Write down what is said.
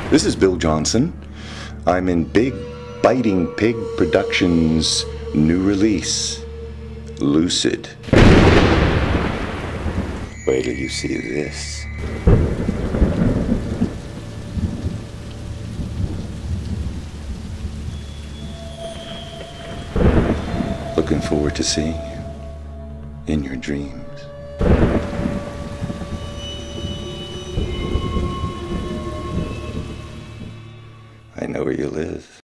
This is Bill Johnson. I'm in Big Biting Pig Productions' new release, Lucid. Wait till you see this. Looking forward to seeing you in your dreams. I know where you live.